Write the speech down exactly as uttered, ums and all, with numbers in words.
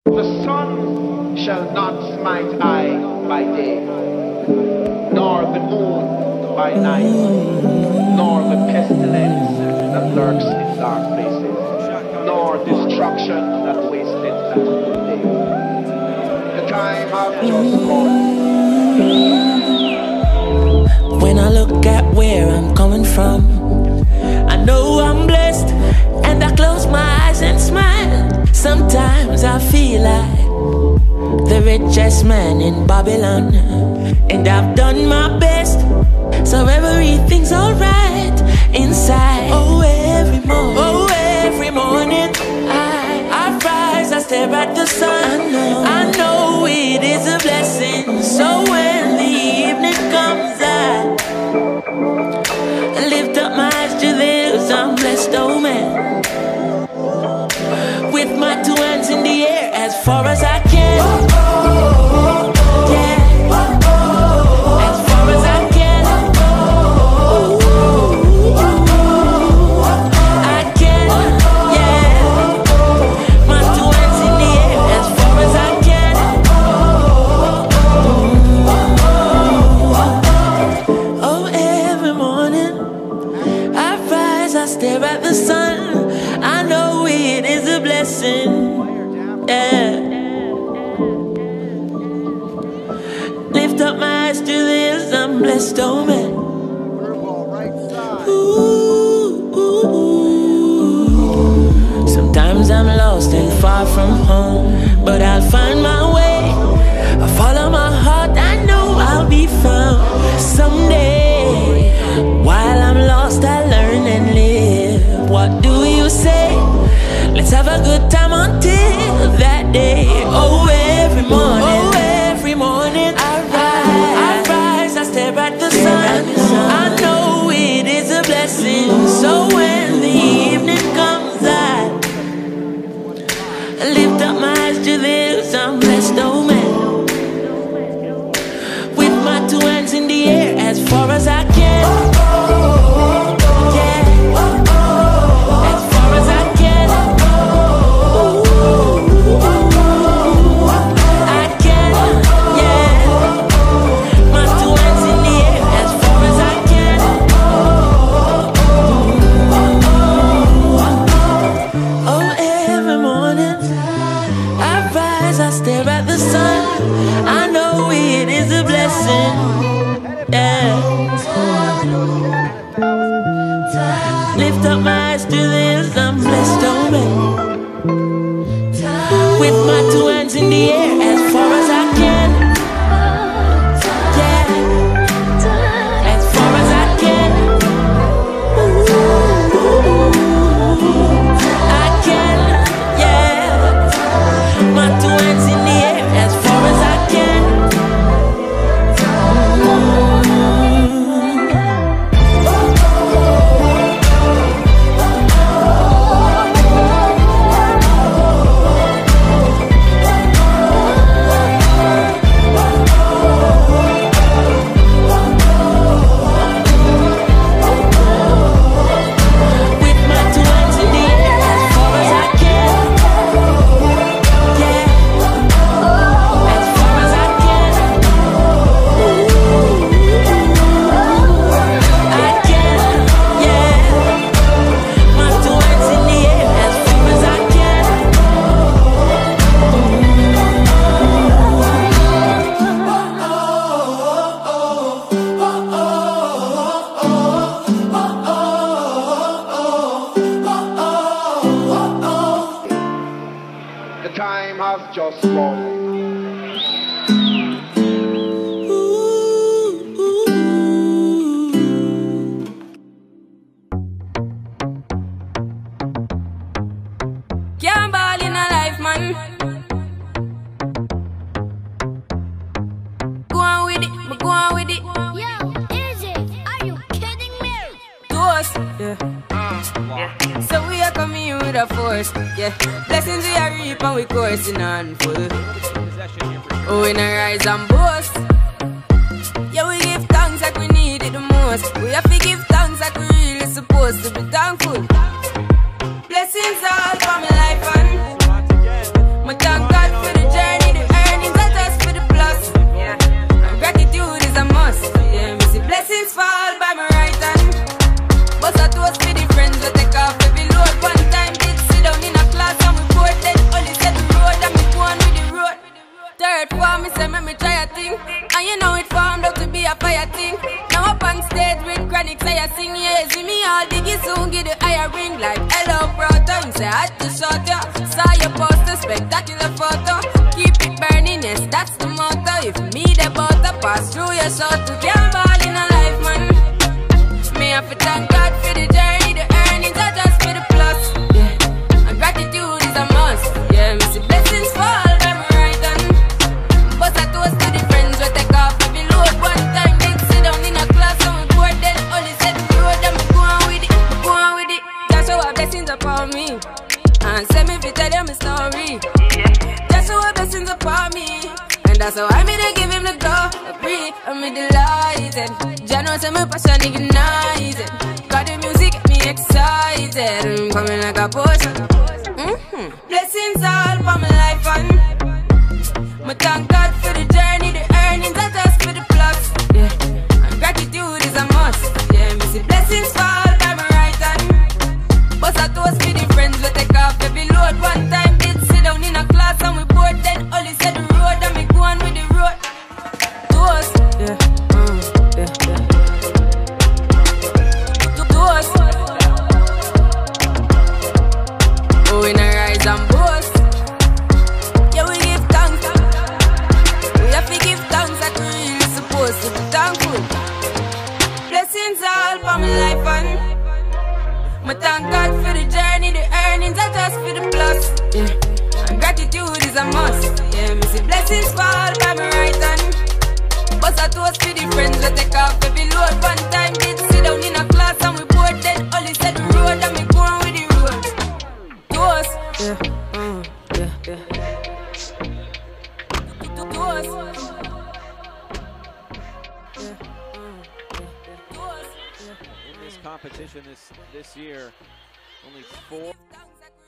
The sun shall not smite I by day, nor the moon by night, nor the pestilence that lurks in dark places, nor destruction that wasteth at noonday. The time hath just come. When I look at where I'm coming from, I know I'm blessed, and I close my eyes and smile. Sometimes I feel like the richest man in Babylon, and I've done my best, so everything's alright inside. Oh, every morning, oh, every morning I, I rise, I stare at the sun. I know, I know it is a blessing. So when the evening comes, I lift up my eyes to the hills. I'm blessed, oh man. With my two hands in the air as far as I can. Yeah. As far as I can. I can. Yeah. My two hands in the air as far as I can. Oh, every morning I rise, I stare at the sun. I know it is a blessing. Yeah. Lift up my eyes to the hills, I'm blessed, oh man. Ooh, ooh, ooh. Sometimes I'm lost and far from home, but I'll find my way. I follow my heart, I know I'll be found someday. While I'm lost, I learn and live. What do you say? Let's have a good time until that day. Oh, every morning, oh, every morning I rise, I rise, I stare at the sun. I know it is a blessing. So when the evening comes, I lift up my eyes to the hills. I'm blessed, oh man. With my two hands in the air as far as I can. Lift up my eyes to the hills, I'm blessed, oh man. With my two hands in the air as far as I can. Yeah, as far as I can. I can, yeah. My two hands in the air as far as I can. Just come. Can't ball in a life, man. Go on with it, but go on with it. Yo, easy. Are you kidding me? To us, yeah. Yeah. So we are coming in with a force, yeah. Blessings we are reap and we coursing on full. Oh, we not rise and boast. Yeah, we give thanks like we need it the most. We have to give thanks like we really supposed to be thankful. Blessings all for my life and my thank God for make me try a thing. And you know it formed up to be a fire thing. Now up on stage with chronic, say I sing, yeah. See me all diggy soon, get the higher ring. Like, hello, brother, you say I had to shot ya. Saw your poster, spectacular photo. Keep it burning, yes, that's the motto. If me the butter pass through your soul to can't ball in a life, man. Me have to thank God for the journey, the earnings are just for the plus. Yeah, and gratitude is a must. Yeah, me see blessings fall, I'm right on. But I toast to the friends we take off every load. One time they sit down in a class and we board, then only said the road and me go on with it, go on with it. Just show our blessings upon me, and send me to tell them my story. Just show our blessings upon me, and that's how I made to give him the glory. I'm delighted. Jah knows say my passion ignited. Got the music get me excited. I'm coming like a potion. Mm-hmm. Blessings all for my life and me thank God for the journey. The earnings are just for the plus. Yeah, and gratitude is a must. Yeah, me see blessings fall by my right hand. But I toast for the friends we take off every load. One time did sit down in a class and we bored. Then only said the road and me go on with the road. Toast, yeah, mm, yeah, yeah. Toast. Oh, in a rise and boast. Yeah, we give thanks. We have to give thanks like we really supposed to be thankful. Blessings all for my life and me thank God for the journey. The earnings are just for the plus. Yeah, and gratitude is a must. Yeah, me see blessings fall by my right hand. But I toast for the friends we take off every load. One time did sit down in a class and we bored. Then only said the road and me go on with the road. Toast, yeah, mm, yeah, yeah. Toast, yeah, mm, yeah, yeah. Toast, yeah. In this competition this this year, only four.